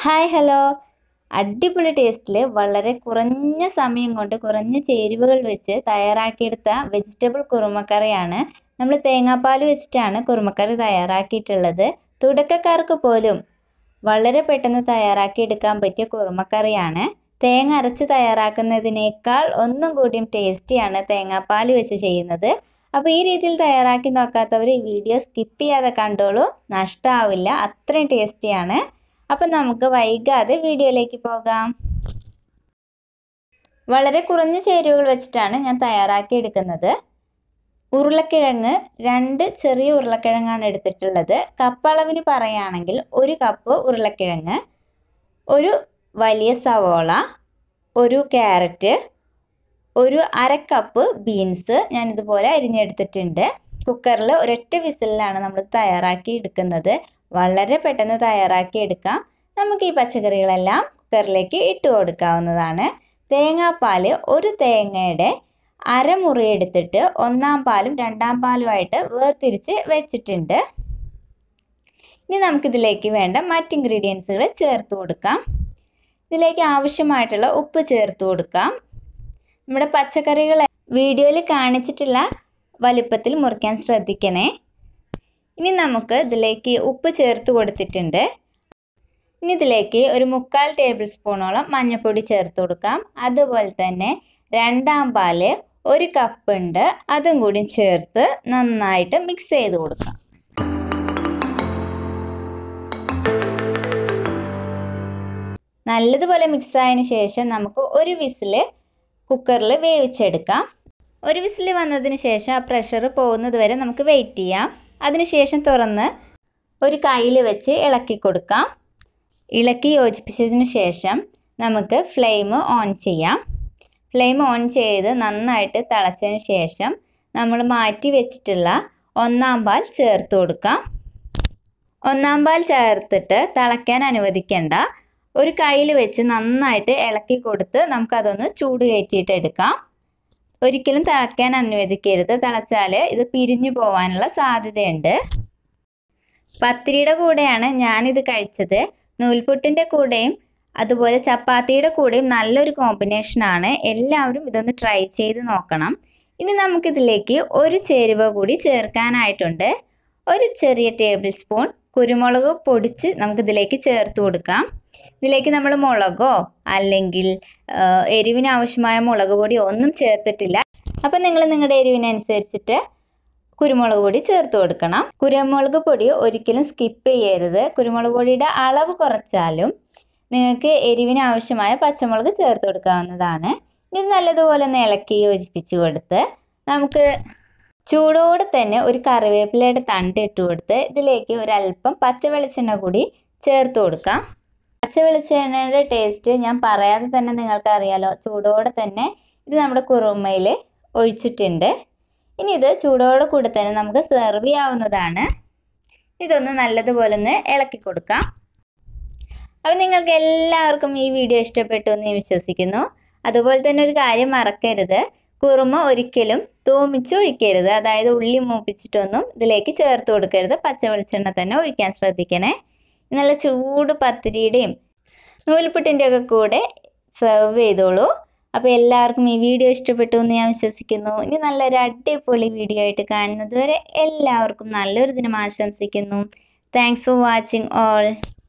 Hi hello അടിപൊളി ടേസ്റ്റിൽ വളരെ കുറഞ്ഞ സമയം കൊണ്ട് കുറഞ്ഞ ചേരുവകൾ വെച്ച് തയ്യാറാക്കിയെടുത്ത വെജിറ്റബിൾ കുറുമക്കറിയാണ്. നമ്മൾ തേങ്ങാപ്പാൽ വെച്ചിട്ടാണ് കുറുമക്കറി തയ്യാറാക്കിയിട്ടുള്ളത്. തുടക്കക്കാർക്ക് പോലും വളരെ പെട്ടെന്ന് തയ്യാറാക്കിയെടുക്കാൻ പറ്റിയ കുറുമക്കറിയാണ്. തേങ്ങ അരച്ച് തയ്യാറാക്കുന്നതിനേക്കാൾ ഒന്നും കൂടിയും ടേസ്റ്റിയാണ് തേങ്ങാപ്പാൽ വെച്ച് ചെയ്യുന്നത്. അപ്പോൾ ഈ രീതിയിൽ തയ്യാറാക്കി നോക്കാത്തവർ ഈ വീഡിയോ സ്കിപ്പ് ചെയ്യാതെ കണ്ടോളൂ, നഷ്ടമാവില്ല, അത്രയും ടേസ്റ്റിയാണ്. അപ്പം നമുക്ക് വൈകാതെ വീഡിയോയിലേക്ക് പോകാം. വളരെ കുറഞ്ഞ ചേരുവകൾ വെച്ചിട്ടാണ് ഞാൻ തയ്യാറാക്കി എടുക്കുന്നത്. ഉരുളക്കിഴങ്ങ് 2 ചെറിയ ഉരുളക്കിഴങ്ങാണ് എടുത്തിട്ടുള്ളത്. കപ്പ് അളവിന് പറയുകയാണെങ്കിൽ 1 കപ്പ് ഉരുളക്കിഴങ്ങ്, ഒരു വലിയ സവോള, ഒരു ക്യാരറ്റ്, ഒരു 1/2 കപ്പ് ബീൻസ് ഞാൻ ഇതുപോലെ അരിഞ്ഞെടുത്തിട്ടുണ്ട്. കുക്കറിൽ ഒരൊറ്റ വിസിലിലാണ് നമ്മൾ തയ്യാറാക്കി എടുക്കുന്നത്. വളരെ പെട്ടെന്ന് തയ്യാറാക്കി എടുക്കാം. നമുക്ക് ഈ പച്ചക്കറികളെല്ലാം കുക്കറിലേക്ക് ഇട്ട് കൊടുക്കാവുന്നതാണ്. തേങ്ങാപ്പാൽ ഒരു തേങ്ങയുടെ അരമുറി എടുത്തിട്ട് 1-ാം പാലും 2-ാം പാലുമായിട്ട് വേർതിരിച്ച് വെച്ചിട്ടുണ്ട്. ഇനി നമുക്കിതിലേക്ക് വേണ്ട മറ്റ് ഇൻഗ്രീഡിയൻസുകൾ ചേർത്ത് കൊടുക്കാം. ഇതിലേക്ക് ആവശ്യമായിട്ടുള്ള ഉപ്പ് ചേർത്ത് കൊടുക്കാം. നമ്മുടെ പച്ചക്കറികൾ വീഡിയോയിൽ കാണിച്ചിട്ടുള്ള വലിപ്പത്തിൽ മുറിക്കാൻ ശ്രദ്ധിക്കണേ. ഇനി നമുക്ക് ഇതിലേക്ക് ഉപ്പ് ചേർത്ത് കൊടുത്തിട്ടുണ്ട്. ഇനി ഇതിലേക്ക് ഒരു 3/4 ടേബിൾ സ്പൂണോളം മഞ്ഞൾപ്പൊടി ചേർത്ത് കൊടുക്കാം. അതുപോലെ തന്നെ 2-ാം പാല് 1 കപ്പ് ഉണ്ട്, അതും കൂടി ചേർത്ത് നന്നായിട്ട് മിക്സ് ചെയ്ത് കൊടുക്കാം. നല്ലതുപോലെ മിക്സ് ആയതിനു ശേഷം നമുക്ക് ഒരു വിസിൽ കുക്കറിൽ വേവിച്ചെടുക്കാം. ഒരു വിസിൽ വന്നതിന് ശേഷം ആ പ്രഷർ പോകുന്നത് വരെ നമുക്ക് വെയിറ്റ് ചെയ്യാം. അതിനുശേഷം തുറന്ന് ഒരു കയ്യിൽ വെച്ച് ഇളക്കി കൊടുക്കാം. ഇളക്കി യോജിപ്പിച്ചതിന് ശേഷം നമുക്ക് ഫ്ലെയിം ഓൺ ചെയ്യാം. ഫ്ലെയിം ഓൺ ചെയ്ത് നന്നായിട്ട് തിളച്ചതിന് ശേഷം നമ്മൾ മാറ്റി വെച്ചിട്ടുള്ള 1-ാം പാൽ ചേർത്ത് കൊടുക്കാം. 1-ാം പാൽ ചേർത്തിട്ട് തിളയ്ക്കാൻ അനുവദിക്കേണ്ട. ഒരു കയ്യിൽ വെച്ച് നന്നായിട്ട് ഇളക്കി കൊടുത്ത് നമുക്കതൊന്ന് ചൂട് കയറ്റിയിട്ട് എടുക്കാം. ഒരിക്കലും തിളയ്ക്കാൻ അനുവദിക്കരുത്. തിളച്ചാൽ ഇത് പിരിഞ്ഞു പോകാനുള്ള സാധ്യതയുണ്ട്. പത്തിരിയുടെ കൂടെയാണ് ഞാനിത് കഴിച്ചത്. നൂൽപുട്ടിൻ്റെ കൂടെയും അതുപോലെ ചപ്പാത്തിയുടെ കൂടെയും നല്ലൊരു കോമ്പിനേഷനാണ്. എല്ലാവരും ഇതൊന്ന് ട്രൈ ചെയ്ത് നോക്കണം. ഇനി നമുക്കിതിലേക്ക് ഒരു ചേരുവ കൂടി ചേർക്കാനായിട്ടുണ്ട്. ഒരു ചെറിയ ടേബിൾ സ്പൂൺ കുരുമുളക് പൊടിച്ച് നമുക്കിതിലേക്ക് ചേർത്ത് കൊടുക്കാം. ഇതിലേക്ക് നമ്മൾ മുളകോ അല്ലെങ്കിൽ എരിവിന് ആവശ്യമായ മുളക് പൊടിയോ ഒന്നും ചേർത്തിട്ടില്ല. അപ്പം നിങ്ങൾ നിങ്ങളുടെ എരിവിനനുസരിച്ചിട്ട് കുരുമുളക് പൊടി ചേർത്ത് കൊടുക്കണം. കുരുമുളക് പൊടി ഒരിക്കലും സ്കിപ്പ് ചെയ്യരുത്. കുരുമുളക് പൊടിയുടെ അളവ് കുറച്ചാലും നിങ്ങൾക്ക് എരിവിന് ആവശ്യമായ പച്ചമുളക് ചേർത്ത് കൊടുക്കാവുന്നതാണ്. ഇത് നല്ലതുപോലെ ഒന്ന് ഇളക്കി യോജിപ്പിച്ച് കൊടുത്ത് നമുക്ക് ചൂടോടെ തന്നെ ഒരു കറിവേപ്പിലയുടെ തണ്ട് ഇട്ട് കൊടുത്ത് ഇതിലേക്ക് ഒരല്പം പച്ച വെളിച്ചെണ്ണ കൂടി ചേർത്ത് കൊടുക്കാം. പച്ച വെളിച്ചെണ്ണയുടെ ടേസ്റ്റ് ഞാൻ പറയാതെ തന്നെ നിങ്ങൾക്ക് അറിയാലോ. ചൂടോടെ തന്നെ ഇത് നമ്മുടെ കുറുമയിൽ ഒഴിച്ചിട്ടുണ്ട്. ഇനി ഇത് ചൂടോടെ കൂടെ തന്നെ നമുക്ക് സെർവ് ചെയ്യാവുന്നതാണ്. ഇതൊന്ന് നല്ലതുപോലെ ഒന്ന് ഇളക്കി കൊടുക്കാം. അപ്പോൾ നിങ്ങൾക്ക് എല്ലാവർക്കും ഈ വീഡിയോ ഇഷ്ടപ്പെട്ടു എന്ന് വിശ്വസിക്കുന്നു. അതുപോലെ തന്നെ ഒരു കാര്യം മറക്കരുത്, കുറുമ ഒരിക്കലും തൂമിച്ച് ഒഴിക്കരുത്. അതായത് ഉള്ളി മൂപ്പിച്ചിട്ടൊന്നും ഇതിലേക്ക് ചേർത്ത് കൊടുക്കരുത്. പച്ച വെളിച്ചെണ്ണ തന്നെ ഒഴിക്കാൻ ശ്രദ്ധിക്കണേ. നല്ല ചൂട് പത്തിരിയുടെയും നൂൽപുട്ടിൻ്റെയൊക്കെ കൂടെ സെർവ് ചെയ്തോളൂ. അപ്പോൾ എല്ലാവർക്കും ഈ വീഡിയോ ഇഷ്ടപ്പെട്ടു എന്ന് ഞാൻ വിശ്വസിക്കുന്നു. ഇനി നല്ലൊരു അടിപൊളി വീഡിയോ ആയിട്ട് കാണുന്നത് വരെ എല്ലാവർക്കും നല്ലൊരു ദിനം ആശംസിക്കുന്നു. Thanks for watching all.